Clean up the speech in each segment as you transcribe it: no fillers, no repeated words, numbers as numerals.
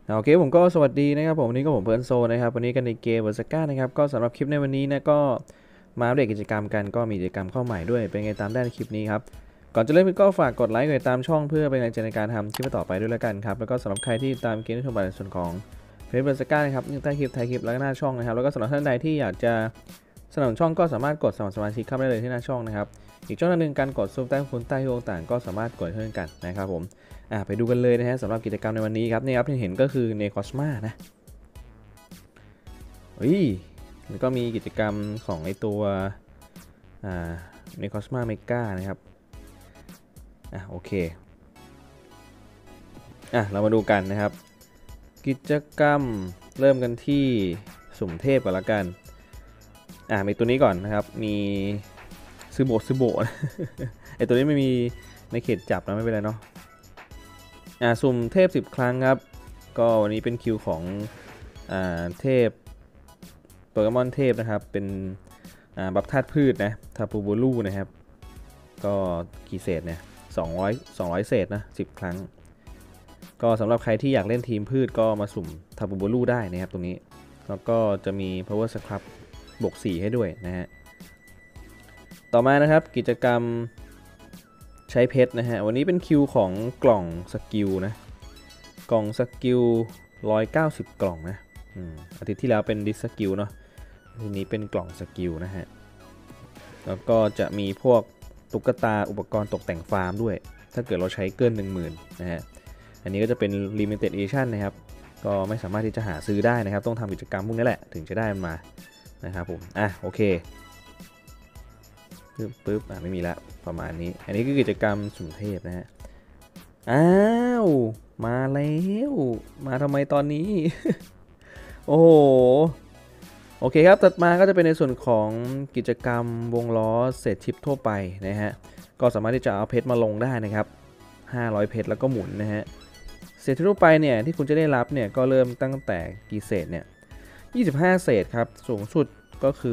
โอเคผมก็สวัสดีนะครับผมวันนี้ก็ผมเพิร์นโซนะครับวันนี้กันในเกมเวอร์ซก้านะครับก็สำหรับคลิปในวันนี้นะก็มาอัปเดตกิจกรรมกันก็มีกิจกรรมเข้าใหม่ด้วยเป็นไงตามได้ในคลิปนี้ครับก่อนจะเริ่มก็ฝากกดไลค์กดติดตามช่องเพื่อเป็นกำลังใจในการทำคลิปต่อไปด้วยแล้วกันครับแล้วก็สำหรับใครที่ตามเกมที่ชมในส่วนของเฟซเวอร์ซก้านะครับใต้คลิปท้ายคลิปแล้วก็หน้าช่องนะครับแล้วก็สำหรับท่านใดที่อยากจะสนับสนุนช่องก็สามารถกดสมัครสมาชิกเข้าได้เลยที่หน้าช่องนะครับอีกช่องนึงการกดซุปใต้คุณใต้ที่ต่างๆก็สามารถกดเช่นกันนะครับผมไปดูกันเลยนะฮะสำหรับกิจกรรมในวันนี้ครับนี่ครับที่เห็นก็คือเนคอสมานะแล้วก็มีกิจกรรมของไอตัวเนคอสมาเมกานะครับโอเคเรามาดูกันนะครับกิจกรรมเริ่มกันที่สุ่มเทพก่อนละกันมีตัวนี้ก่อนนะครับมีซูโบไอตัวนี้ไม่มีในเขตจับนะไม่เป็นไรเนาะสุ่มเทพ10ครั้งครับก็วันนี้เป็นคิวของเทพโปเกมอนเทพนะครับเป็นบัฟธาตุพืชนะทาปูบูลูนะครับก็กี่เศษเนี่ย200เศษนะ10ครั้งก็สำหรับใครที่อยากเล่นทีมพืชก็มาสุ่มทาปูบูลูได้นะครับตรงนี้แล้วก็จะมี power scrub บวก4ให้ด้วยนะฮะต่อมานะครับกิจกรรมใช้เพชรนะฮะวันนี้เป็นคิวของกล่องสกิลนะกล่องสกิล190กล่องนะอาทิตย์ที่แล้วเป็นดิสสกิลเนาะทีนี้เป็นกล่องสกิลนะฮะแล้วก็จะมีพวกตุ๊กตาอุปกรณ์ตกแต่งฟาร์มด้วยถ้าเกิดเราใช้เกิน 10,000นะฮะอันนี้ก็จะเป็น Limited Edition นะครับก็ไม่สามารถที่จะหาซื้อได้นะครับต้องทำกิจกรรมพวกนี้แหละถึงจะได้มันมานะครับผมโอเคปึ๊บไม่มีละประมาณนี้อันนี้คือกิจกรรมสุ่มเทพนะฮะมาแล้วมาทำไมตอนนี้ โอ้โหโอเคครับถัดมาก็จะเป็นในส่วนของกิจกรรมวงล้อเศษชิปทั่วไปนะฮะก็สามารถที่จะเอาเพชรมาลงได้นะครับ500เพชรแล้วก็หมุนนะฮะเศษทั่วไปเนี่ยที่คุณจะได้รับเนี่ยก็เริ่มตั้งแต่กี่เศษเนี่ย25เศษครับสูงสุดก็คือ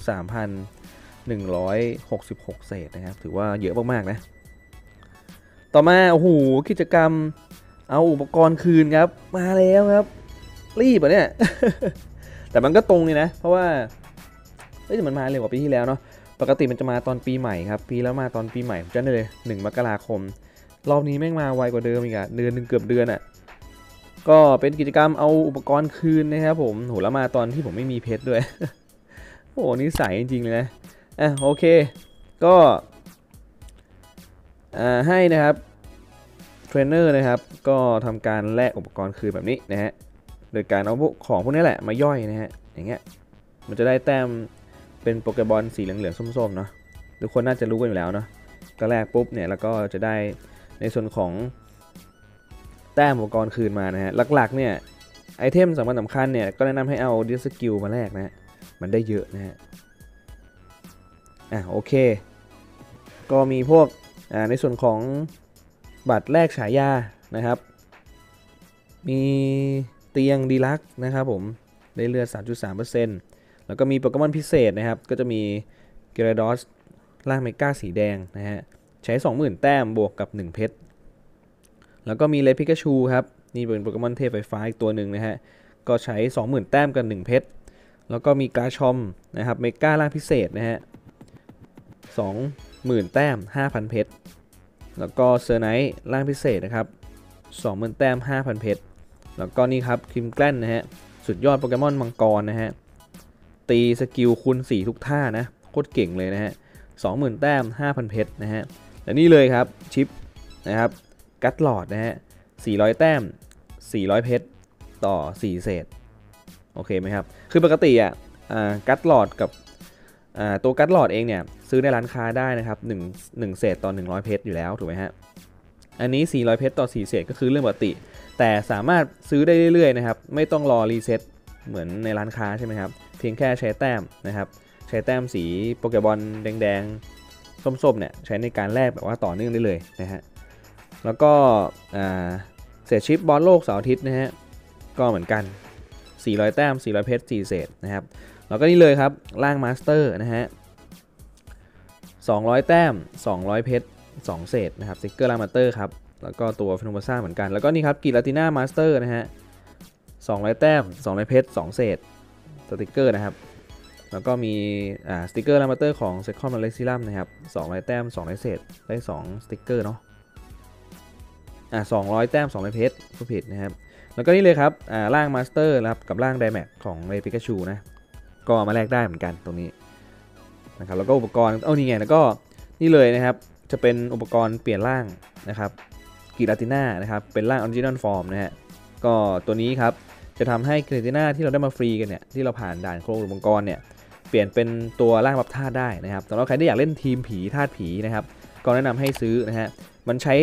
3,166 เศษนะครับถือว่าเยอะมากๆนะต่อมาโอ้โหกิจกรรมเอาอุปกรณ์คืนครับมาแล้วครับรีบอ่ะเนี่ย แต่มันก็ตรงเลยนะเพราะว่าแต่มันมาเร็วกว่าปีที่แล้วเนาะปกติมันจะมาตอนปีใหม่ครับปีแล้วมาตอนปีใหม่จะได้เลย1 มกราคมรอบนี้แม่งมาไวกว่าเดิมอีกอะเดือนนึงเกือบเดือนอะก็เป็นกิจกรรมเอาอุปกรณ์คืนนะครับผมโหแล้วมาตอนที่ผมไม่มีเพชรด้วย โอ้นิสัยจริงๆเลยนะโอเคก็ให้นะครับเทรนเนอร์นะครับก็ทำการแลกอุปกรณ์คืนแบบนี้นะฮะโดยการเอาพวกของพวกนี้แหละมาย่อยนะฮะอย่างเงี้ยมันจะได้แต้มเป็นโปเกมอนสีเหลืองๆส้มๆเนาะทุกคนน่าจะรู้กันอยู่แล้วเนาะก็แลกปุ๊บเนี่ยแล้วก็จะได้ในส่วนของแต้มอุปกรณ์คืนมานะฮะหลักๆเนี่ยไอเทมสำคัญเนี่ยก็แนะนำให้เอาดิสกิลมาแลกนะฮะมันได้เยอะนะฮะโอเคก็มีพวกในส่วนของบัตรแลกฉายานะครับมีเตียงดีลักซ์นะครับผมได้เลือด 3.3% แล้วก็มีโปเกมอนพิเศษนะครับก็จะมีเกราดอสร่างเมกาสีแดงนะฮะใช้ 20,000 แต้มบวกกับ1เพชรแล้วก็มีเลพิกาชูครับนี่เป็นโปเกมอนเทพไฟฟ้าอีกตัวหนึ่งนะฮะก็ใช้ 20,000 แต้มกับ1เพชรแล้วก็มีกาชอมนะครับเมการ่างพิเศษนะฮะ 20,000 แต้ม 5,000 เพชรแล้วก็เซอร์ไนท์ร่างพิเศษนะครับ 20,000 แต้ม 5,000 เพชรแล้วก็นี่ครับคิมแกลนนะฮะสุดยอดโปเกมอนมังกรนะฮะตีสกิลคูณ4ทุกท่านะโคตรเก่งเลยนะฮะ 20,000 แต้ม 5,000 เพชรนะฮะและนี่เลยครับชิปนะครับกัตหลอดนะฮะ400 แต้ม 400 เพชรต่อ 4 เศษโอเคไหมครับคือปกติกัตหลอดกับตัวกัตหลอดเองเนี่ยซื้อในร้านค้าได้นะครับ1เศษต่อ100เพชรอยู่แล้วถูกไหมฮะอันนี้400เพชรต่อ4เศษก็คือเรื่องปกติแต่สามารถซื้อได้เรื่อยๆนะครับไม่ต้องรอรีเซ็ตเหมือนในร้านค้าใช่ไหมครับเพียงแค่ใช้แต้มนะครับใช้แต้มสีโปเกมอนแดงๆส้มๆเนี่ยใช้ในการแลกแบบว่าต่อเนื่องได้เลยนะฮะแล้วก็เศษชิปบอลโลกเสาร์อาทิตย์นะฮะก็เหมือนกัน400แต้ม400เพชร4เศษนะครับแล้วก็นี่เลยครับร่างมาสเตอร์นะฮะ200แต้ม200เพชร2เศษนะครับสติ๊กเกอร์ร่างมาสเตอร์ครับแล้วก็ตัวฟิโนมาซ่าเหมือนกันแล้วก็นี่ครับกิลาติน่ามาสเตอร์นะฮะ 200แต้ม200เพชร2เศษสติกเกอร์นะครับแล้วก็มีสติกเกอร์ลามาเตอร์ของเซคอนมาเลซิลัมนะครับ200แต้ม200เศษได้2สติกเกอร์เนาะ200แต้ม200เพชรผู้ผิดนะครับแล้วก็นี่เลยครับร่างมาสเตอร์นะครับกับร่างไดแม็กของเรปิกาชูนะก็มาแลกได้เหมือนกันตรงนี้นะครับแล้วก็อุปกรณ์นี่ไงแล้วก็นี่เลยนะครับจะเป็นอุปกรณ์เปลี่ยนร่างนะครับกิราติน่านะครับเป็นร่างออริจินอลฟอร์มนะฮะก็ตัวนี้ครับจะทำให้กิราติน่าที่เราได้มาฟรีกันเนี่ยที่เราผ่านด่านโครงอุปกรณ์เนี่ยเปลี่ยนเป็นตัวร่างรับธาตุได้นะครับสำหรับใครที่อยากเล่นทีมผีธาตุผีนะครับก็แนะนำให้ซื้อนะฮะมันใช้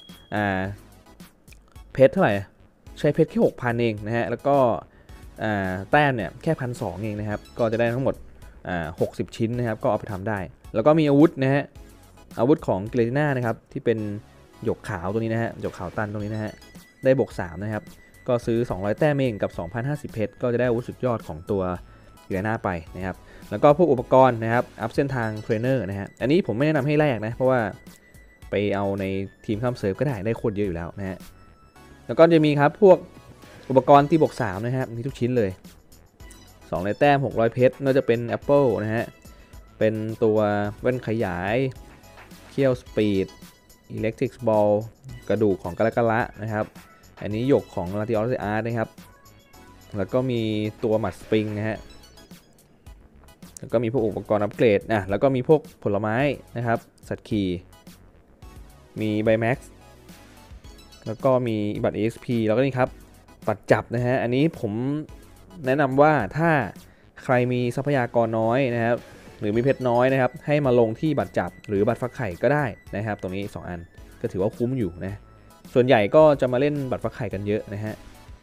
เพชรเท่าไหร่ใช้เพชรแค่ 6,000 เองนะฮะแล้วก็แต้มเนี่ยแค่ 1,200 เองนะครับก็จะได้ทั้งหมด60 ชิ้นนะครับก็เอาไปทำได้แล้วก็มีอาวุธนะฮะอาวุธของเกรติน่านะครับที่เป็นหยกขาวตัวนี้นะฮะหยกขาวตันตรงนี้นะฮะได้บวก3นะครับก็ซื้อ200แต้มเองกับ 2,050 เพชรก็จะได้อาวุธสุดยอดของตัวเกรติน่าไปนะครับแล้วก็พวกอุปกรณ์นะครับอัพเส้นทางเทรนเนอร์นะฮะอันนี้ผมไม่แนะนำให้แลกนะเพราะว่าไปเอาในทีมข้ามเซิร์ฟก็ได้โคตรเยอะอยู่แล้วนะฮะแล้วก็จะมีครับพวกอุปกรณ์ตีบวก3นะครับมีทุกชิ้นเลย200แต้ม600เพชรน่าจะเป็นแอปเปิลนะฮะเป็นตัวแว่นขยายเคี่ยวสปีดอิเล็กทริกบอลกระดูกของกะละนะครับอันนี้หยกของลาติออสอาร์ตนะครับแล้วก็มีตัวหมัดสปริงนะฮะแล้วก็มีพวกอุปกรณ์อัปเกรดแล้วก็มีพวกผลไม้นะครับสัตว์ขี่มีไบแม็กซ์แล้วก็มีบัตร EXP แล้วก็นี่ครับบัตรจับนะฮะอันนี้ผมแนะนำว่าถ้าใครมีทรัพยากรน้อยนะครับหรือมีเพชรน้อยนะครับให้มาลงที่บัตรจับหรือบัตรฟักไข่ก็ได้นะครับตรงนี้2อันก็ถือว่าคุ้มอยู่นะส่วนใหญ่ก็จะมาเล่นบัตรฟักไข่กันเยอะนะฮะ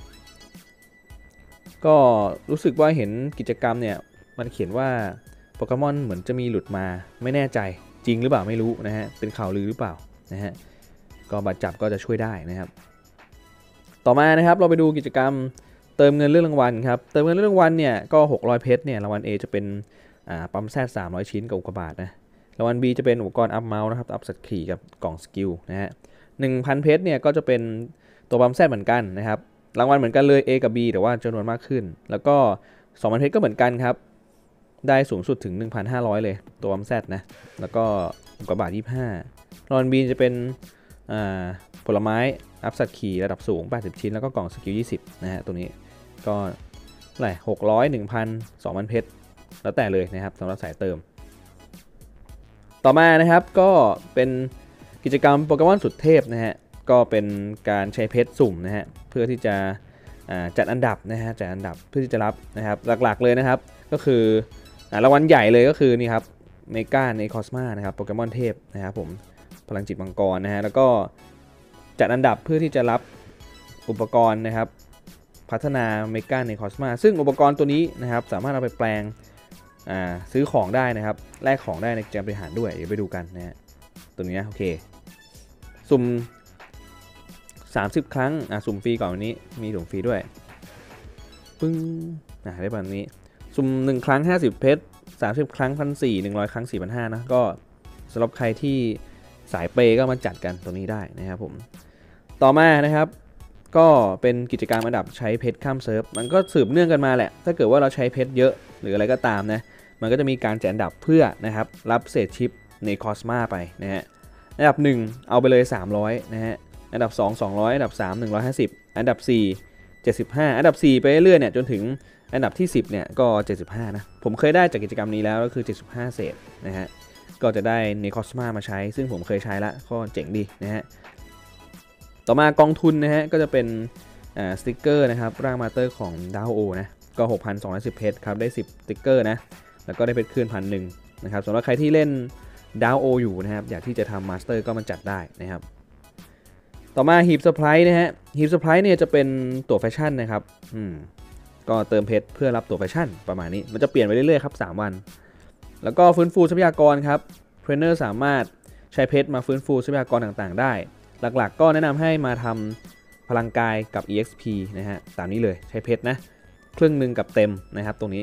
ก็รู้สึกว่าเห็นกิจกรรมเนี่ยมันเขียนว่าโปเกมอนเหมือนจะมีหลุดมาไม่แน่ใจจริงหรือเปล่าไม่รู้นะฮะเป็นข่าวลือหรือเปล่านะฮะก็บัตรจับก็จะช่วยได้นะครับต่อมานะครับเราไปดูกิจกรรมเติมเงินเรื่องรางวัลครับเติมเงินเรื่องรางวัลเนี่ยก็600เพชรเนี่ยรางวัล A จะเป็นปั๊มแซด300ชิ้นกับอุกกาบาตนะรางวัล B จะเป็นอุปกรณ์อัพเมาส์นะครับอัพสัตว์ขี่กับกล่องสกิลนะฮะ 1,000 เพชรเนี่ยก็จะเป็นตัวปั๊มแซดเหมือนกันนะครับรางวัลเหมือนกันเลย A กับ B แต่ว่าจำนวนมากขึ้นแล้วก็ 2,000 เพชรก็เหมือนกันครับได้สูงสุดถึง 1,500 เลยตัวปั๊มแซดนะแล้วก็อุกกาบาต25รางวัล B จะเป็นผลไม้อัพสัตว์ขี่ระดับสูง80ชิ้นแล้วก็กล่องสกิล20นะฮะตัวนี้ก็เท่าไหร่600 1,000 2,000 เพชรแล้วแต่เลยนะครับสำหรับสายเติมต่อมานะครับก็เป็นกิจกรรมโปเกมอนสุดเทพนะฮะก็เป็นการใช้เพชรสุ่มนะฮะเพื่อที่จะจัดอันดับนะฮะจัดอันดับเพื่อที่จะรับนะครับหลักๆเลยนะครับก็คือรางวัลใหญ่เลยก็คือนี่ครับเมกาในคอสมานะครับโปเกมอนเทพนะครับผมพลังจิตมังกรนะฮะแล้วก็จัดอันดับเพื่อที่จะรับอุปกรณ์นะครับพัฒนาเมกาในคอสมาซึ่งอุปกรณ์ตัวนี้นะครับสามารถเอาไปแปลงซื้อของได้นะครับแลกของได้ในเกมบริหารด้วยเดี๋ยวไปดูกันนะฮะตัวนี้โอเคสุ่ม30 ครั้งสุ่มฟรีก่อนวันนี้มีสุ่มฟรีด้วยปึ้งได้แบบนี้สุ่ม1 ครั้ง50 เพชร30 ครั้ง 1,400 100 ครั้ง 4,500นะก็สำหรับใครที่สายเปย์ก็มาจัดกันตรงนี้ได้นะครับผมต่อมานะครับก็เป็นกิจกรรมอันดับใช้เพชรข้ามเซิร์ฟมันก็สืบเนื่องกันมาแหละถ้าเกิดว่าเราใช้เพชรเยอะหรืออะไรก็ตามนะมันก็จะมีการแจกอันดับเพื่อนะครับรับเศษชิปในคอสมาไปนะฮะอันดับ1เอาไปเลย300นะฮะอันดับ2 200อันดับ3 150อันดับ4 75อันดับ4ไปเรื่อยๆเนี่ยจนถึงอันดับที่10เนี่ยก็75นะผมเคยได้จากกิจกรรมนี้แล้วก็คือ75เศษนะฮะก็จะได้ในคอสมามาใช้ซึ่งผมเคยใช้แล้วก็เจ๋งดีนะฮะต่อมากองทุนนะฮะก็จะเป็นสติกเกอร์นะครับร่างมาสเตอร์ของดาวโอนะก็ 6,210 เพชรครับได้10สติกเกอร์นะแล้วก็ได้เพชรคืน 1,000 นะครับสำหรับใครที่เล่นดาวโออยู่นะครับอยากที่จะทำมาสเตอร์ก็มันจัดได้นะครับต่อมาฮีบเซอร์ไพรส์นะฮะฮีบเซอร์ไพรส์เนี่ยจะเป็นตั๋วแฟชั่นนะครับก็เติมเพชรเพื่อรับตั๋วแฟชั่นประมาณนี้มันจะเปลี่ยนไปเรื่อยๆครับ3 วันแล้วก็ฟื้นฟูทรัพยากรครับเทรนเนอร์สามารถใช้เพชรมาฟื้นฟูทรัพยากรต่างๆได้หลักๆก็แนะนำให้มาทำพลังกายกับ EXP นะฮะตามนี้เลยใช้เพชรนะครึ่งหนึ่งกับเต็มนะครับตรงนี้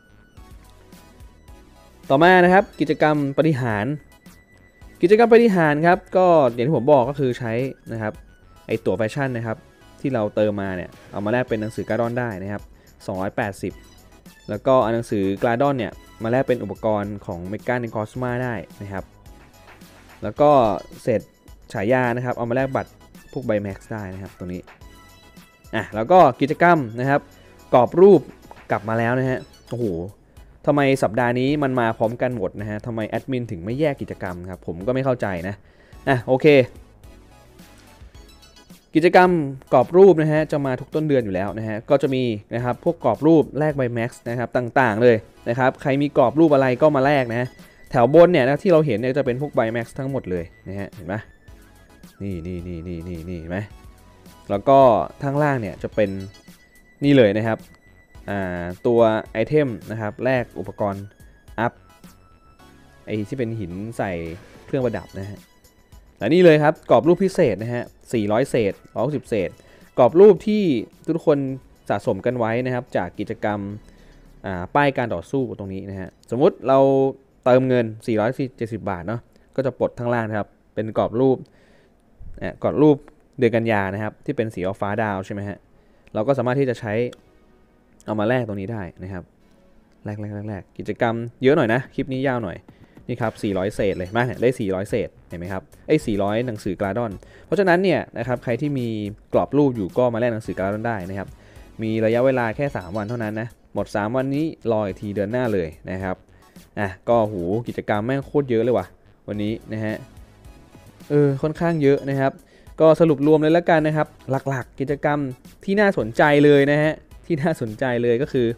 ต่อมานะครับกิจกรรมปฏิหารครับก็อย่างที่ผมบอกก็คือใช้นะครับไอตั๋วแฟชั่นนะครับที่ที่เราเติมมาเนี่ยเอามาแลกเป็นหนังสือกราดอนได้นะครับ280แล้วก็เอาหนังสือกราดอนเนี่ยมาแลกเป็นอุปกรณ์ของเมกาในคอสมาได้นะครับแล้วก็เศษฉายานะครับเอามาแลกบัตรพวกไบแม็กซ์ได้นะครับตรงนี้แล้วก็กิจกรรมนะครับกรอบรูปกลับมาแล้วนะฮะโอ้โหทำไมสัปดาห์นี้มันมาพร้อมกันหมดนะฮะทำไมแอดมินถึงไม่แยกกิจกรรมครับผมก็ไม่เข้าใจนะโอเคกิจกรรมกรอบรูปนะฮะจะมาทุกต้นเดือนอยู่แล้วนะฮะก็จะมีนะครับพวกกรอบรูปแลกใบแม็กซ์นะครับต่างๆเลยนะครับใครมีกรอบรูปอะไรก็มาแลกนะแถวบนเนี่ยนะที่เราเห็นเนี่ยจะเป็นพวกใบแม็กซ์ทั้งหมดเลยนะฮะเห็นไหมนี่เห็นไหมแล้วก็ทางล่างเนี่ยจะเป็นนี่เลยนะครับตัวไอเทมนะครับแลกอุปกรณ์อัพไอที่เป็นหินใส่เครื่องประดับนะฮะและนี่เลยครับกรอบรูปพิเศษนะฮะ400เศษ160เศษกรอบรูปที่ทุกคนสะสมกันไว้นะครับจากกิจกรรมป้ายการต่อสู้ตรงนี้นะฮะสมมุติเราเติมเงิน470บาทเนาะก็จะปลดข้างล่างนะครับเป็นกรอบรูปเดือนกันยานะครับที่เป็นสีฟ้าดาวใช่ไหมฮะเราก็สามารถที่จะใช้เอามาแลกตรงนี้ได้นะครับแลกกิจกรรมเยอะหน่อยนะคลิปนี้ยาวหน่อยนี่ครับ400เศษเลยมาได้400เศษเห็นไหมครับ400หนังสือกราดอนเพราะฉะนั้นเนี่ยนะครับใครที่มีกรอบรูปอยู่ก็มาแลกหนังสือกราดอนได้นะครับมีระยะเวลาแค่3วันเท่านั้นนะหมด3วันนี้รออีกทีเดือนหน้าเลยนะครับก็หูกิจกรรมแม่งโคตรเยอะเลยว่ะวันนี้นะฮะค่อนข้างเยอะนะครับก็สรุปรวมเลยแล้วกันนะครับหลักๆกิจกรรมที่น่าสนใจเลยนะฮะที่น่าสนใจเลยก็คื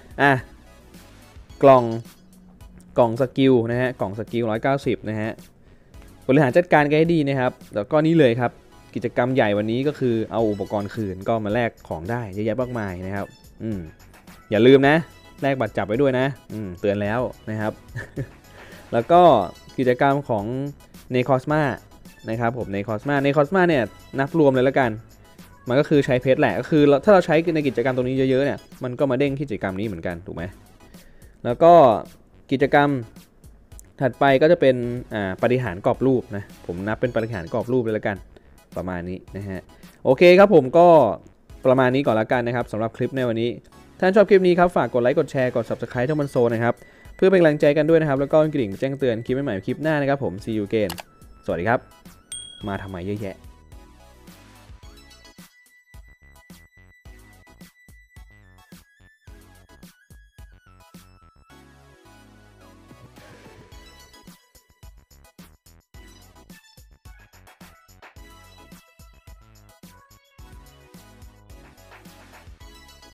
อกล่องสกิลนะฮะกล่องสกิล190นะฮะบริหารจัดการกันให้ดีนะครับแล้วก็นี่เลยครับกิจกรรมใหญ่วันนี้ก็คือเอาอุปกรณ์คืนก็มาแลกของได้เยอะแยะมากมายนะครับอย่าลืมนะแลกบัตรจับไว้ด้วยนะเตือนแล้วนะครับ แล้วก็กิจกรรมของเนคอสมานะครับผมเนคอสมาเนี่ยนับรวมเลยแล้วกันมันก็คือใช้เพชรแหละก็คือถ้าเราใช้ในกิจกรรมตรงนี้เยอะๆเนี่ยมันก็มาเด้งกิจกรรมนี้เหมือนกันถูกไหมแล้วก็กิจกรรมถัดไปก็จะเป็นปฏิหารกรอบรูปนะผมนับเป็นปฏิหารกรอบรูปเลยแล้วกันประมาณนี้นะฮะโอเคครับผมก็ประมาณนี้ก่อนแล้วกันนะครับสำหรับคลิปในวันนี้ถ้าชอบคลิปนี้ครับฝากกดไลค์กดแชร์กด Subscribe ช่องมันโซนะครับเพื่อเป็นกำลังใจกันด้วยนะครับแล้วก็กระดิ่งแจ้งเตือนคลิปใหม่ๆคลิปหน้านะครับผม See you again สวัสดีครับมาทำไมเยอะแยะ